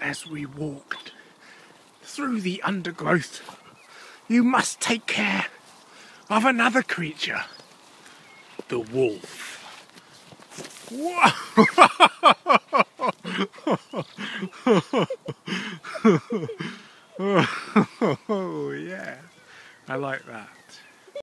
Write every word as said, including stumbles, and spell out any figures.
as we walked through the undergrowth, you must take care of another creature, the wolf. Whoa!